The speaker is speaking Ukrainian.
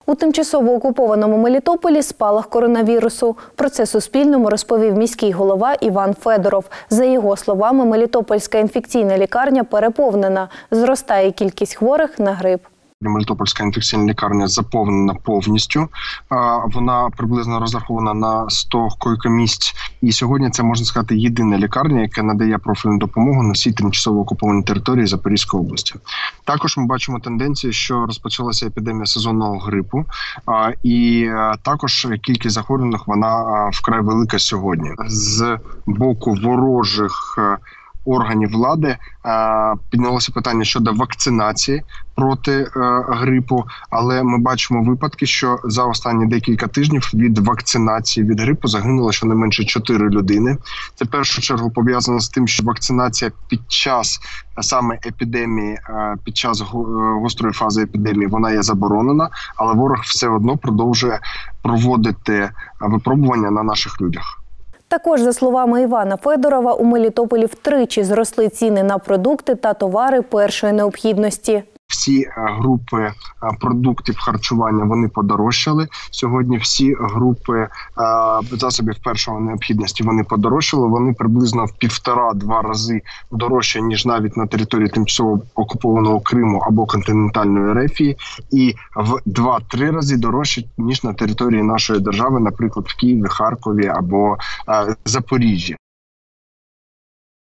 У тимчасово окупованому Мелітополі спалах коронавірусу. Про це Суспільному розповів міський голова Іван Федоров. За його словами, Мелітопольська інфекційна лікарня переповнена. Зростає кількість хворих на грип. Мелітопольська інфекційна лікарня заповнена повністю. Вона приблизно розрахована на 100 койкомісць. І сьогодні це, можна сказати, єдина лікарня, яка надає профільну допомогу на всій тимчасово окупованій території Запорізької області. Також ми бачимо тенденцію, що розпочалася епідемія сезонного грипу. І також кількість захворюваних, вона вкрай велика сьогодні. З боку ворожих органів влади піднялося питання щодо вакцинації проти грипу, але ми бачимо випадки, що за останні декілька тижнів від вакцинації від грипу загинуло щонайменше 4 людини. Це в першу чергу пов'язано з тим, що вакцинація під час саме епідемії, під час гострої фази епідемії, вона є заборонена, але ворог все одно продовжує проводити випробування на наших людях. Також, за словами Івана Федорова, у Мелітополі втричі зросли ціни на продукти та товари першої необхідності. Всі групи продуктів харчування, вони подорожчали. Сьогодні всі групи засобів першої необхідності, вони подорожчали. Вони приблизно в 1,5-2 рази дорожче, ніж навіть на території тимчасово окупованого Криму або континентальної Ерефії. І в 2-3 рази дорожче, ніж на території нашої держави, наприклад, в Києві, Харкові або Запоріжжі.